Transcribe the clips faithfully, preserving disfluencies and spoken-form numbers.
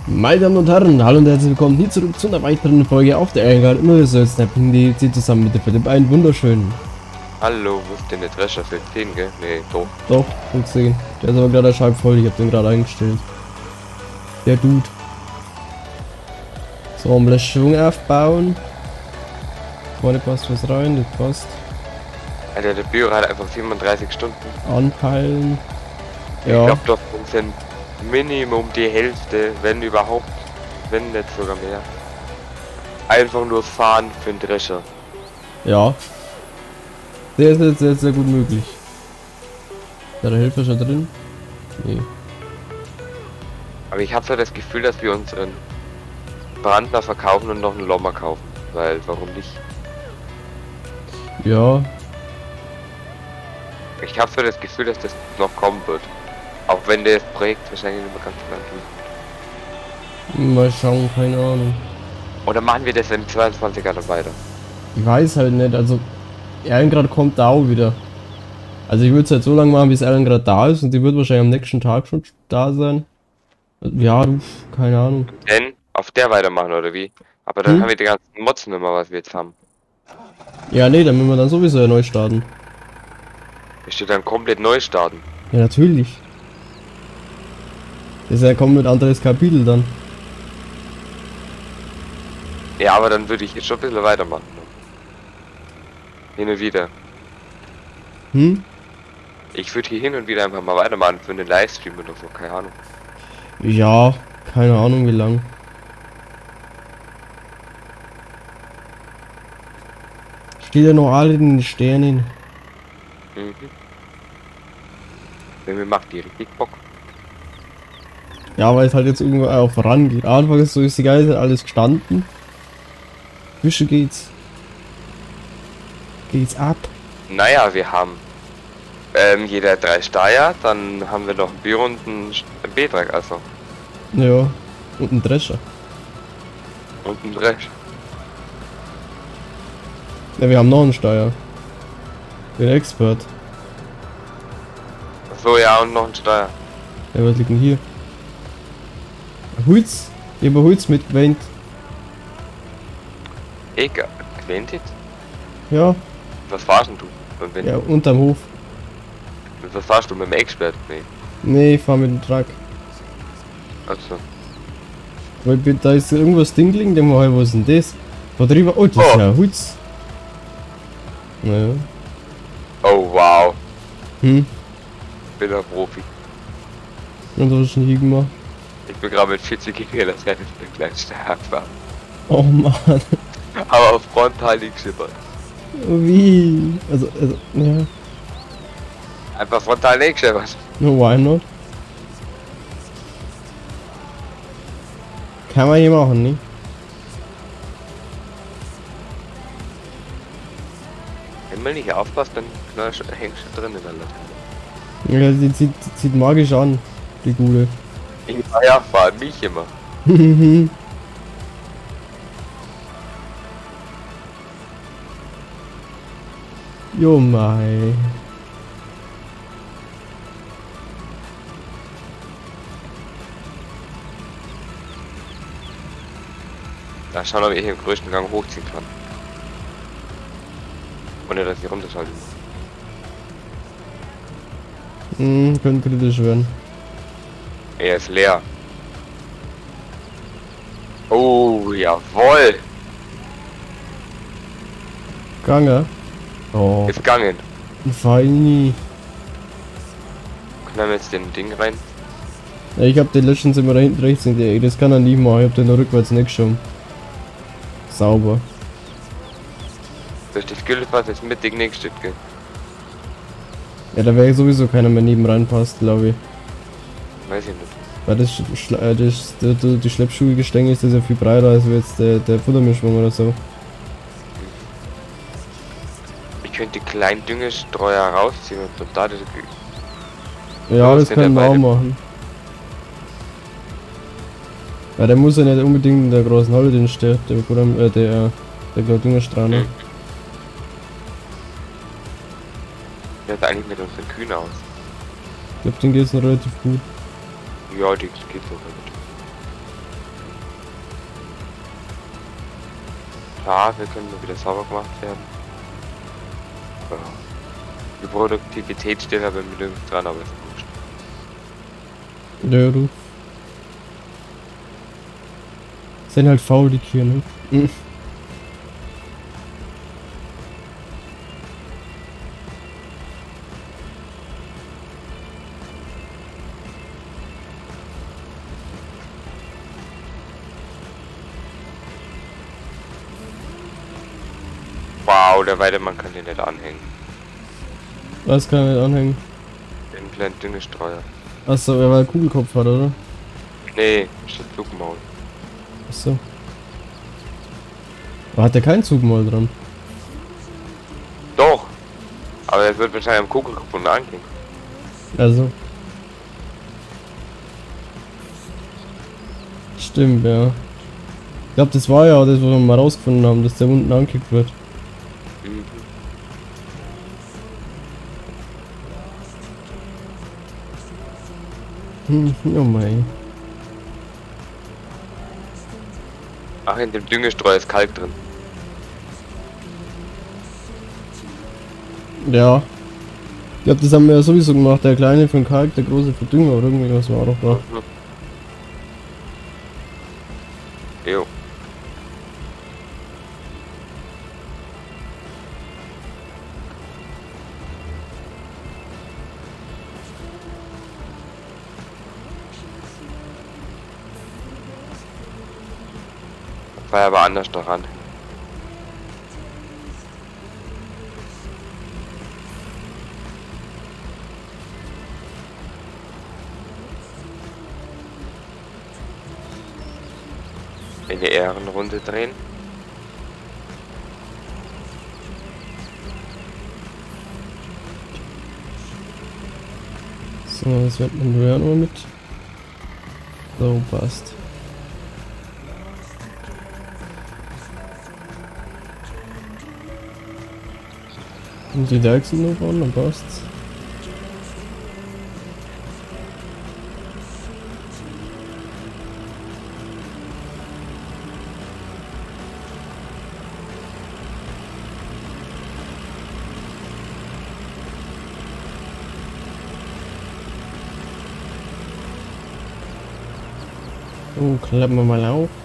Meine Damen und Herren, hallo und herzlich willkommen hier zurück zu einer weiteren Folge auf der Erngard immer so Snap.D C zusammen mit der Philipp. Einen wunderschönen. Hallo, wo ist denn der Drescher für zehn, gell? Nee, doch. Doch, fünfzehn. Der ist aber gerade halb voll, ich hab den gerade eingestellt. Der Dude. So, mal Schwung aufbauen. Vorne passt was rein, das passt. Alter, der Büro hat einfach siebenunddreißig Stunden. Anpeilen. Ich Ja. glaube, doch sind Minimum die Hälfte, wenn überhaupt, wenn nicht sogar mehr. Einfach nur fahren für den Drescher. Ja. Sehr, sehr, sehr, sehr gut möglich. Ist da der Helfer schon drin? Nee. Aber ich habe so das Gefühl, dass wir unseren Brandner verkaufen und noch einen Lommer kaufen. Weil, warum nicht? Ja. Ich habe so das Gefühl, dass das noch kommen wird. Auch wenn das Projekt wahrscheinlich nicht mehr ganz lang geht. Mal schauen, keine Ahnung. Oder machen wir das im zweiundzwanziger dann weiter? Ich weiß halt nicht, also Erlengrad kommt da auch wieder. Also ich würde es halt so lange machen, bis Erlengrad da ist und die wird wahrscheinlich am nächsten Tag schon da sein. Ja, du, keine Ahnung. Denn auf der weitermachen oder wie? Aber dann Hm? haben wir die ganzen Mods nicht mehr, was wir jetzt haben. Ja, nee, dann müssen wir dann sowieso ja neu starten. Ich steht dann komplett neu starten. Ja, natürlich. Das ist ja komplett anderes Kapitel dann. Ja, aber dann würde ich jetzt schon ein bisschen weitermachen. Hin und wieder. Hm? Ich würde hier hin und wieder einfach mal weitermachen für einen Livestream oder so, keine Ahnung. Ja, keine Ahnung wie lang. Steht ja noch alle in den Sternen. Mhm. Wenn mir macht die richtig Bock. Ja, weil es halt jetzt irgendwo auch vorangeht. Anfang ist so, ist die Geise alles gestanden. Wische geht's. Geht's ab. Naja, wir haben ähm, jeder drei Steier, dann haben wir noch ein Büro und ein B-Trag, also. Ja. Und ein Drescher. Und ein Dresch. Ja, wir haben noch einen Steuer. Den Expert. So, ja, und noch ein Steier. Ja, was liegt denn hier? Holz. Ich habe Holz mitgewähnt. Egal. Quentit? Ja. Was fahrst denn du? Und wenn, Ja, unterm Hof. Was fahrst du mit dem Expert? Nee. Nee, ich fahr mit dem Truck. Also. Weil bi- da ist irgendwas Dingling, dem mal, was ist denn das? Da drüber. Oh, das ist Oh. ja Holz. Naja. Oh, wow. Hm. Bin ein Profi. Und was ist denn hier gemacht? Ich bin gerade mit vierzig Kilometer das Rennen für den kleinen Stern gefahren. Oh Mann. Aber auf frontal nicht geschippert. Wie? Also, also, ja. Einfach frontal nicht geschippert. No, why not? Kann man hier machen, ne? Wenn man nicht aufpasst, dann knallst du- hängst du drin in der Laterne. Ja, die sieht, die sieht magisch an, die Gute. Ich war ja fahren, mich immer. Jo mei. Da schauen, ob ich hier im größten Gang hochziehen kann. Ohne dass ich runterschalten muss. Hm, könnte kritisch werden. Er ist leer. Oh, jawohl. Gange. Oh, Ist gegangen. feini. Knallen wir jetzt den Ding rein. Ja, ich hab den letzten immer da hinten rechts in der Ecke, das kann er nicht machen, ich hab den noch rückwärts nicht schon. Sauber. Durch das Güllefass ist mittig nichts steht, gell? Ja, da wäre sowieso keiner mehr neben reinpasst, glaube ich. Weiß ich nicht. Weil das, Schla- äh, das, die, die, die Schleppschuhgestänge ist das ja viel breiter als jetzt der, der Futtermischwung oder so. Ich könnte die kleinen Düngestreuer rausziehen und dann da das. Ja, So, das sind können wir ja auch beide- machen. Ja, der muss ja nicht unbedingt in der großen Halle den stehen, der Futter, äh, der, der Düngerstrahl, ne? Mhm. Ja, sieht eigentlich mit unseren Kühen aus. Ich glaube, den geht's noch relativ gut. Ja, die geht so gut. Ja, wir können nur wieder sauber gemacht werden. Ja. Die Produktivität steht aber mit nirgends dran, aber ist wurscht. Ja, du. Sind halt faul, die Kühe, ne? Mhm. Wow, der Weidemann kann den nicht anhängen. Was kann er nicht anhängen? Den kleinen Düngestreuer. Achso, er weil er Kugelkopf hat, oder? Nee, statt Flugmaul. Achso. Aber hat der keinen Zugmaul dran? Doch! Aber er wird wahrscheinlich am Kugelkopf und anhängen. Also. Stimmt, ja. Ich glaube, das war ja auch das, was wir mal rausgefunden haben, dass der unten angekickt wird. Mhm. Hm, oh mein. Ach, in dem Düngestreuer ist Kalk drin. Ja. Ich glaube, das haben wir ja sowieso gemacht. Der kleine für den Kalk, der große für Dünger oder irgendwie was war doch da. Mhm. Jo. War aber anders daran. Eine Ehrenrunde drehen. So, das wird man ja nur mit. So, passt. Und die Deichsel noch an, dann passt's. Oh, klappen wir mal auf.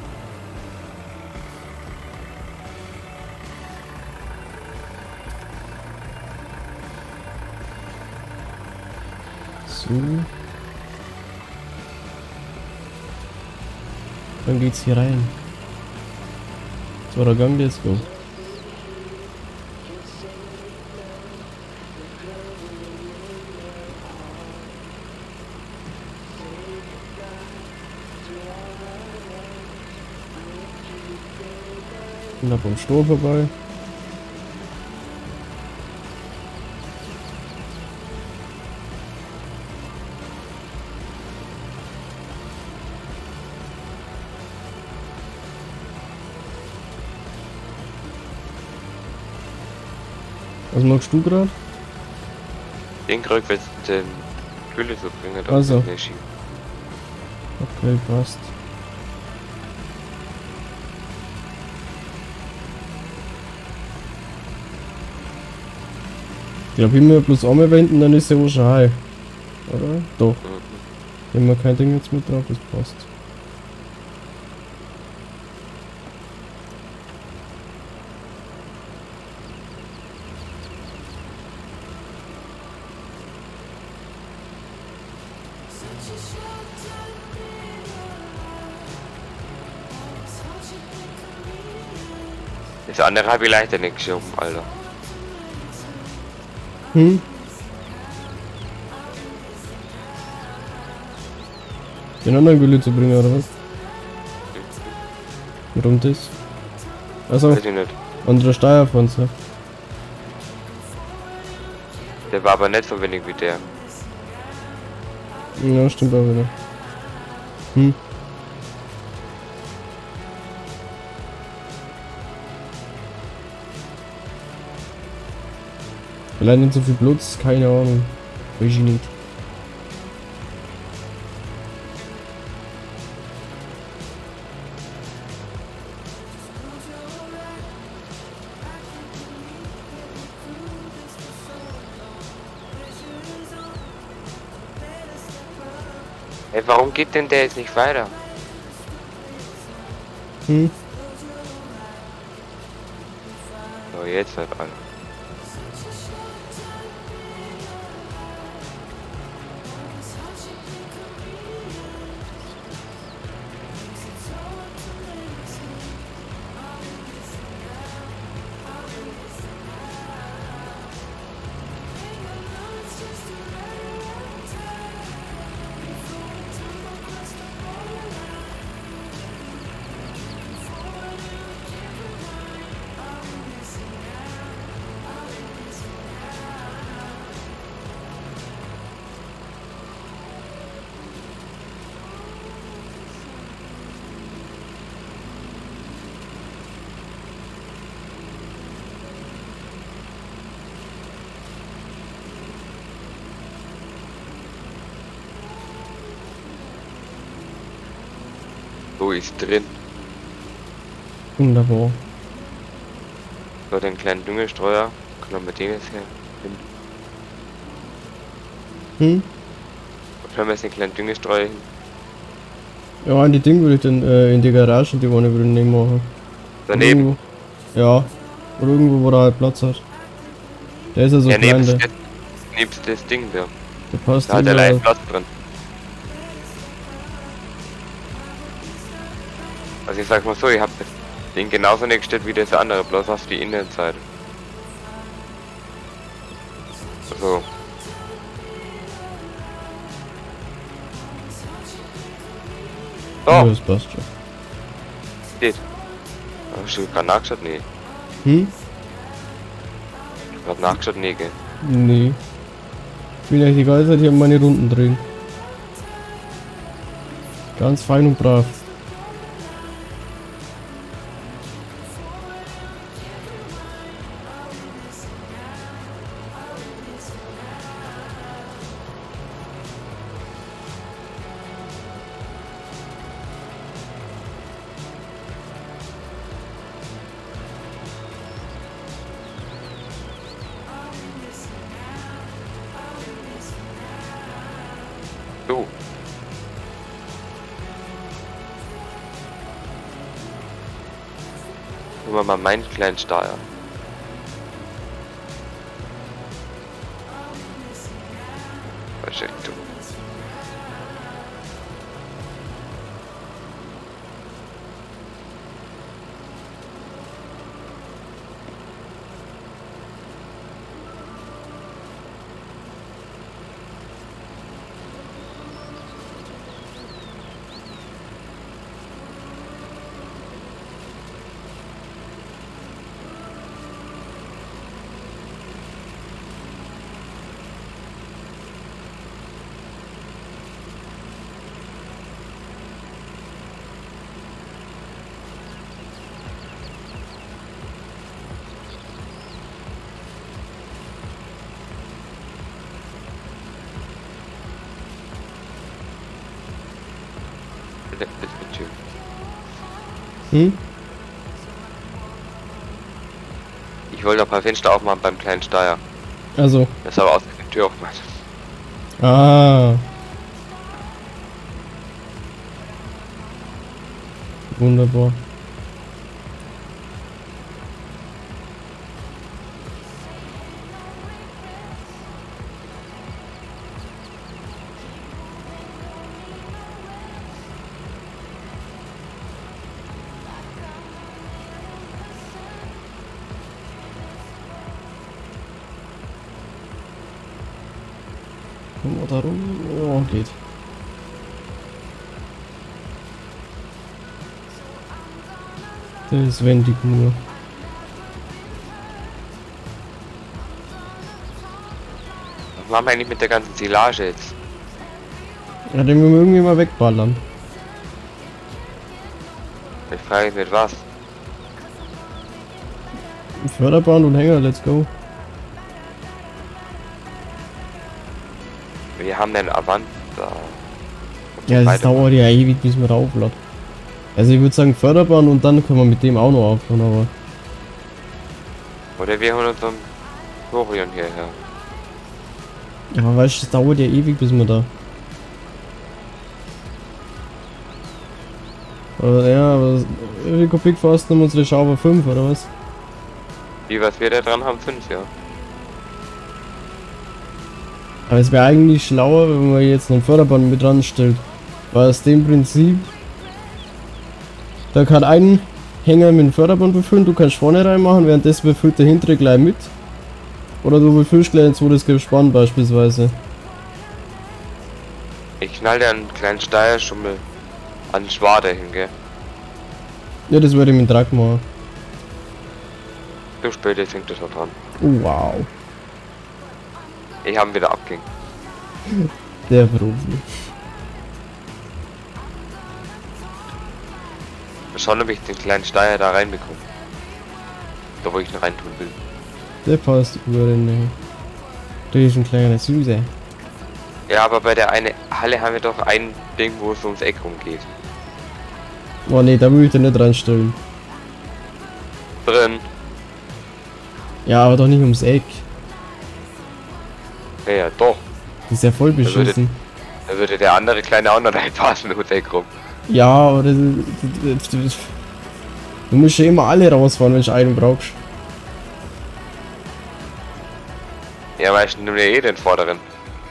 So. Dann geht's hier rein. So, der Gang, let's go. Knapp am Sturm vorbei. Was magst du gerade? Den krieg jetzt den Kühle zu bringen. dann Also. nicht schieben. Okay, passt. Ich glaube, wenn wir bloß einmal wenden, dann ist ja auch schon heil. Oder? Doch. Mhm. Wenn wir kein Ding jetzt mit drauf, das passt. Das andere habe ich leider nicht geschoben, Alter. Hm? Den anderen Gülle zu bringen, oder was? Warum das? Also, Weiß ich nicht. andere Steuerfonds, Der war aber nicht so wenig wie der. ja, stimmt auch wieder. Hm? Vielleicht nicht so viel Blut, keine Ahnung. Weiß ich nicht. Hey, warum geht denn der jetzt nicht weiter? Hm? So, jetzt halt an. So ist drin. Wunderbar. So, den kleinen Düngestreuer. Können wir den jetzt her? Hin. Hm? Wo können wir jetzt den kleinen Düngestreuer hin? Ja, an die Ding würde ich dann äh, in die Garage, die Wanne würde ich nicht machen. Daneben? Irgendwo, ja. Oder irgendwo, wo er halt Platz hat. Der ist ja so Ja, klein, nebst, der, das, nebst das Ding da. der passt Da hat der immer- leicht Platz drin. Also ich sag mal so, ich hab das Ding genauso nicht gestellt wie das andere, bloß auf die Innenseite. So. Ja, So, das passt schon. geht. Hast du gerade nachgeschaut? Nee. Hm? Ich hab nachgeschaut? Nee, gell. Nee. Ich bin eigentlich die ganze Zeit hier meine Runden drehen. Ganz fein und brav. So. Gucken wir mal meinen kleinen Steuer. Perfekt. Hm? Ich wollte ein paar Fenster aufmachen beim kleinen Steuer. Also. Das habe aus der Tür aufgemacht. Ah. Wunderbar. Kommen wir da rum? Ja, geht. Das ist wendig nur. Was machen wir eigentlich mit der ganzen Silage jetzt? Ja, den müssen wir irgendwie mal wegballern. Ich frage mich mit was. Förderbahn und Hänger, let's go. Wir haben den Avant da. Ja, das dauert ja ewig, bis man rauflädt. Also ich würde sagen Förderbahn und dann können wir mit dem auch noch aufhören, aber... Oder wir holen uns so einen Florian hierher. Ja, weißt du, das dauert ja ewig, bis wir da... Aber, ja, aber wie viel Kubik fährst du um unsere Schauber fünf oder was? Wie, was wir da dran haben? fünf, ja. Aber es wäre eigentlich schlauer, wenn man jetzt noch ein Förderband mit dran stellt. Weil aus dem Prinzip, da kann ein Hänger mit dem Förderband befüllen, du kannst vorne reinmachen, währenddessen befüllt der hintere gleich mit. Oder du befüllst gleich ein zweites Gespann beispielsweise. Ich knall dir einen kleinen Steuerschummel an den Schwade hin, gell? Ja, das würde ich mit dem Truck machen. Du später hängt das noch dran. Oh, wow. Ich habe ihn wieder abgehängt. Der Profi. Schauen, ob ich den kleinen Steier da reinbekomme. Da wo ich ihn reintun will. Der passt über den. Der ist ein kleiner Süße. Ja, aber bei der eine Halle haben wir doch ein Ding, wo es ums Eck rumgeht. Oh ne, da will ich den nicht reinstellen. Drin. Ja, aber doch nicht ums Eck. Ja, ja, doch. Das ist ja voll beschissen. Da würde, da würde der andere kleine auch noch reinpassen ums Eck rum. Ja, aber das, das, das, das, du musst ja immer alle rausfahren, wenn du einen brauchst. Ja, weil ich nehme eh den vorderen.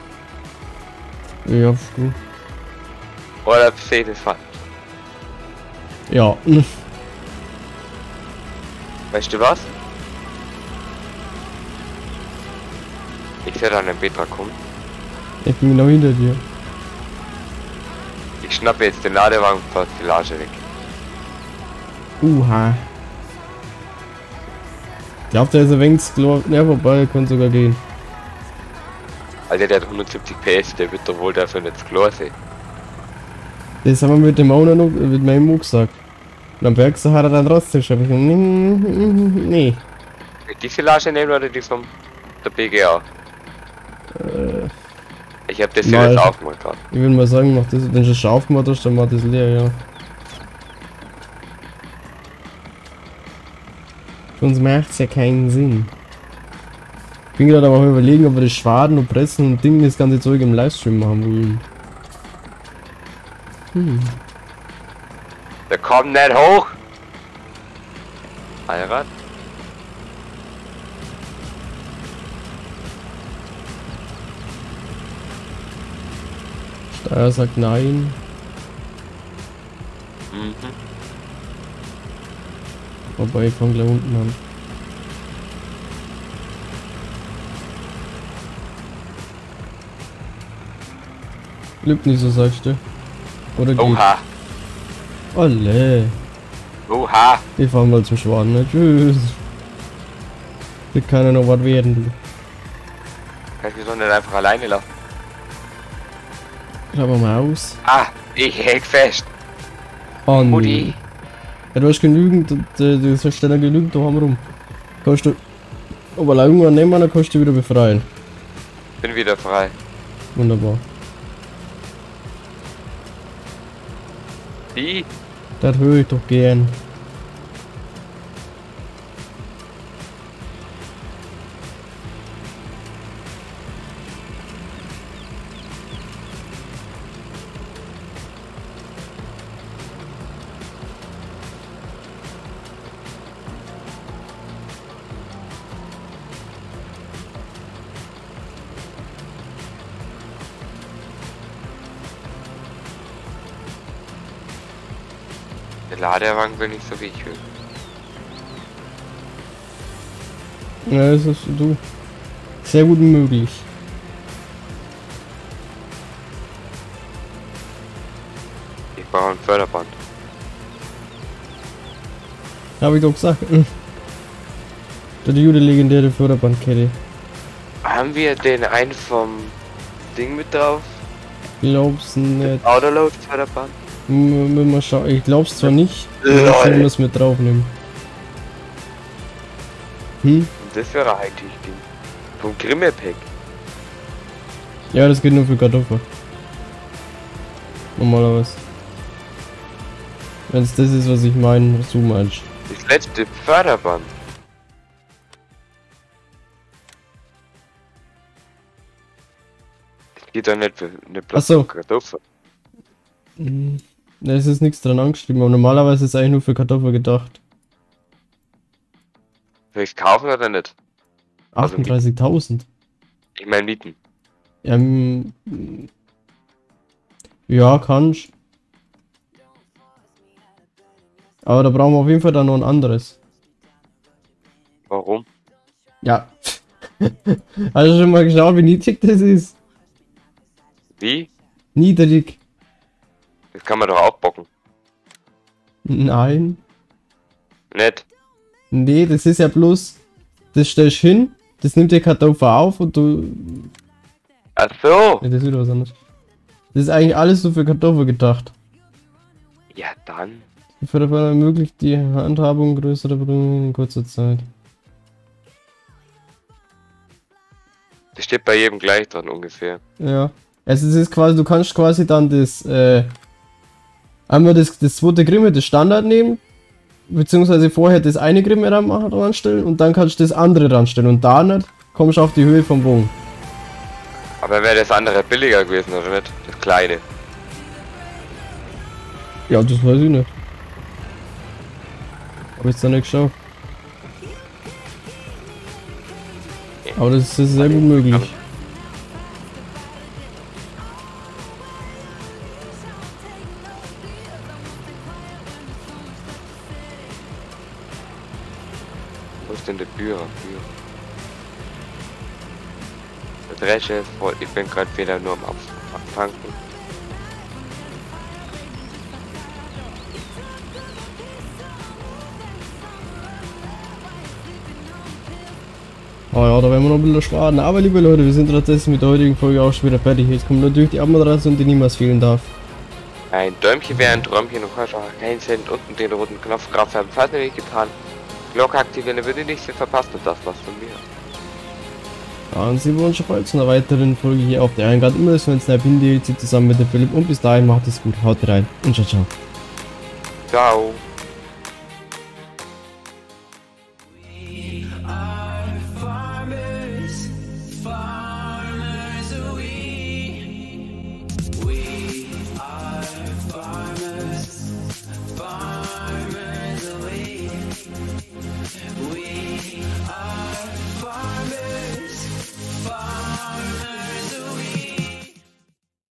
Ja, ist gut. Oder sehe ich das falsch? Ja. Weißt du was? Ich werde an den Petra kommen. Ich bin genau hinter dir. Ich schnappe jetzt den Ladewagen von der Silage weg. Uha. Ich glaube, der ist ein wenig klar. Ja, wobei, kann sogar gehen. Alter, der hat hundertsiebzig P S, der wird doch wohl dafür nicht klar sein. Das haben wir mit dem auch noch, mit meinem auch gesagt. Und am Berg hat er dann trotzdem schon. Nee. Die Silage nehmen oder die vom der B G A? Äh, ich hab das nein, hier jetzt aufgemacht gerade. Ich würde mal sagen, mach das, wenn du es schon aufgemacht hast, dann mach das leer, ja. Sonst macht es ja keinen Sinn. Ich bin gerade aber auch überlegen, ob wir das Schwaden und Pressen und Ding das ganze Zeug im Livestream machen wollen. Hm. Der kommt nicht hoch! Heirat? Steuer sagt nein. Mhm. Wobei ich fang gleich unten an. Lügt nicht so, sagst du? Oder geht? Oha! Olle! Oha! Wir fahren mal zum Schwan, ne? Tschüss! Das kann ja noch was werden, du. Kannst du so nicht einfach alleine lassen? Schauen wir mal aus. Ah! Ich häng fest! Oh, nee. Mutti! Ja, du hast genügend, du hast ja genügend da rum. Kannst du. Aber irgendwann nehmen, dann kannst du wieder befreien. Bin wieder frei. Wunderbar. Die? Das höre ich doch gern. Der Ladewagen will nicht so wie ich will. Ja, das ist du. Sehr gut möglich. Ich brauche ein Förderband. Hab ich doch gesagt. Die gute legendäre Förderbandkette. Haben wir den einen vom Ding mit drauf? Glaub's nicht. Autoload Förderband? M mal schauen. Ich glaub's zwar nicht, aber Lol. ich will das mit draufnehmen. Hm? Das wäre ein Ding. Vom Grimme-Pack. Ja, das geht nur für Kartoffeln. Normalerweise. Wenn es das ist, was ich meine, was du meinst. Das letzte Förderband. Das geht doch nicht für eine Ach so. Kartoffel. Hm. Ne, es ist nichts dran angeschrieben, aber normalerweise ist es eigentlich nur für Kartoffeln gedacht. Soll ich kaufen oder nicht? achtunddreißigtausend. Ich meine mieten. Ähm. Ja, kannst. Aber da brauchen wir auf jeden Fall dann noch ein anderes. Warum? Ja. Hast du schon mal geschaut, wie niedrig das ist? Wie? Niedrig. Das kann man doch aufbocken. Nein. Nicht? Nee, das ist ja bloß. Das stellst du hin, das nimmt der Kartoffel auf und du. Ach so. Nee, das ist wieder was anderes. Das ist eigentlich alles so für Kartoffeln gedacht. Ja, dann. Die Förderbahn ermöglicht die Handhabung größerer Bedingungen in kurzer Zeit. Das steht bei jedem gleich dran ungefähr. Ja. Also es ist quasi, du kannst quasi dann das, äh, einmal das, das zweite Grimme, das Standard nehmen, beziehungsweise vorher das eine Grimme ran machen, ranstellen und dann kannst du das andere ranstellen und da nicht kommst du auf die Höhe vom Bogen. Aber wäre das andere billiger gewesen oder nicht? Das kleine. Ja, das weiß ich nicht. Hab ich da nicht geschaut. Aber das ist sehr gut möglich. Wo ist denn der Bührer? Der Dresche ist voll. Ich bin gerade wieder nur am Abfangen. Oh ja, da werden wir noch ein bisschen sparen. Aber liebe Leute, wir sind stattdessen mit der heutigen Folge auch schon wieder fertig. Jetzt kommt natürlich die Abmoderation, die niemals fehlen darf. Ein Däumchen wäre ein Träumchen und kannst auch keinen Cent unten den roten Knopf drauf haben. Falls nicht getan. Glocke aktivieren, dann würde nichts mehr verpasst und das war's von mir. Ja, und sehen wir uns schon bald zu einer weiteren Folge hier auf der Eingang. Immer das Sven Snap in D L C zusammen mit der Philipp. Und bis dahin macht es gut, haut rein und ciao, ciao. Ciao.